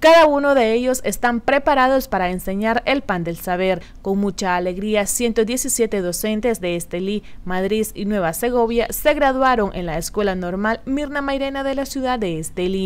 Cada uno de ellos están preparados para enseñar el pan del saber. Con mucha alegría, 117 docentes de Estelí, Madrid y Nueva Segovia se graduaron en la Escuela Normal Mirna Mairena de la ciudad de Estelí.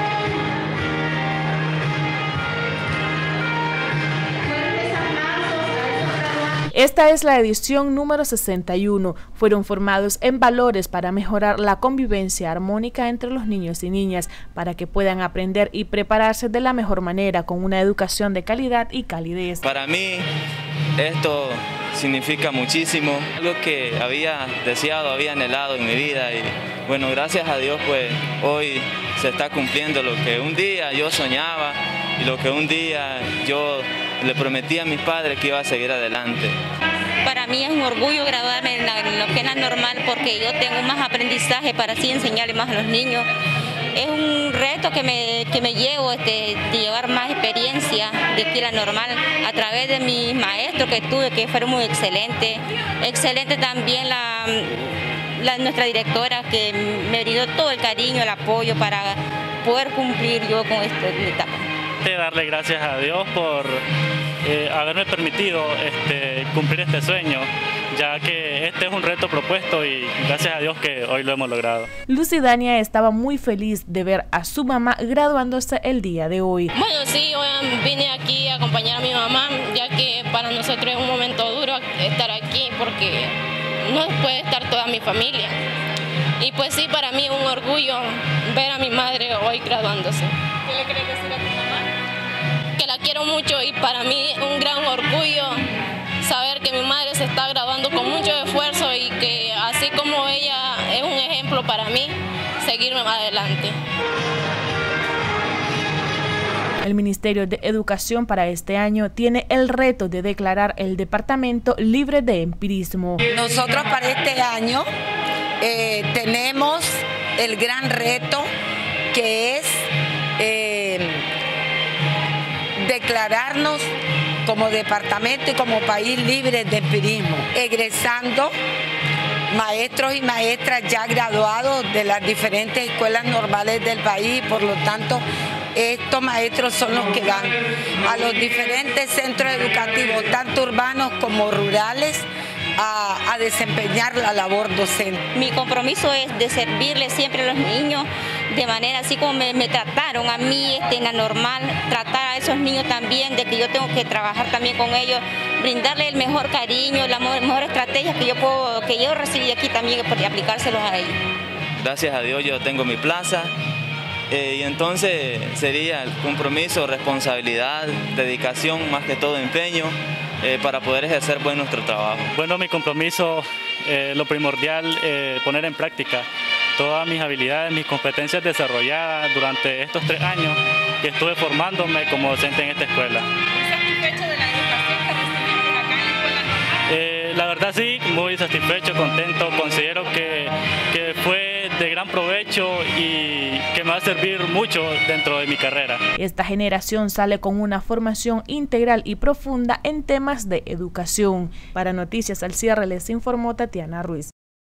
Esta es la edición número 61. Fueron formados en valores para mejorar la convivencia armónica entre los niños y niñas, para que puedan aprender y prepararse de la mejor manera con una educación de calidad y calidez. Para mí esto significa muchísimo, algo que había deseado, había anhelado en mi vida y bueno, gracias a Dios pues hoy se está cumpliendo lo que un día yo soñaba y lo que un día yo le prometí a mis padres que iba a seguir adelante. Para mí es un orgullo graduarme en lo que es la normal porque yo tengo más aprendizaje para así enseñarle más a los niños. Es un reto que me llevo de llevar más experiencia de aquí la normal a través de mis maestros que tuve, que fueron muy excelentes. Excelente también nuestra directora que me brindó todo el cariño, el apoyo para poder cumplir yo con esta etapa. Darle gracias a Dios por haberme permitido cumplir este sueño, ya que este es un reto propuesto y gracias a Dios que hoy lo hemos logrado. Lucidania estaba muy feliz de ver a su mamá graduándose el día de hoy. Bueno, sí, hoy vine aquí a acompañar a mi mamá, ya que para nosotros es un momento duro estar aquí porque no puede estar toda mi familia. Y pues sí, para mí es un orgullo ver a mi madre hoy graduándose. ¿Qué le querés decir a tu mamá? Que la quiero mucho y para mí es un gran orgullo saber que mi madre se está graduando con mucho esfuerzo y que así como ella es un ejemplo para mí, seguirme adelante. El Ministerio de Educación para este año tiene el reto de declarar el departamento libre de empirismo. Nosotros para este año tenemos el gran reto que es declararnos como departamento y como país libre de empirismo, egresando maestros y maestras ya graduados de las diferentes escuelas normales del país. Por lo tanto, estos maestros son los que van a los diferentes centros educativos, tanto urbanos como rurales, a desempeñar la labor docente. Mi compromiso es de servirle siempre a los niños de manera así como me trataron a mí en la normal, tratar a esos niños también, de que yo tengo que trabajar también con ellos, brindarle el mejor cariño, la mejor estrategia que yo recibí aquí también y aplicárselos a ellos. Gracias a Dios yo tengo mi plaza y entonces sería el compromiso, responsabilidad, dedicación, más que todo empeño, para poder ejercer buen nuestro trabajo. Bueno, mi compromiso, lo primordial, poner en práctica todas mis habilidades, mis competencias desarrolladas durante estos 3 años que estuve formándome como docente en esta escuela. ¿Satisfecho de la educación que recibiste acá en la escuela normal? La verdad sí, muy satisfecho, contento, considero que fue de gran provecho y que me va a servir mucho dentro de mi carrera. Esta generación sale con una formación integral y profunda en temas de educación. Para Noticias al Cierre les informó Tatiana Ruiz.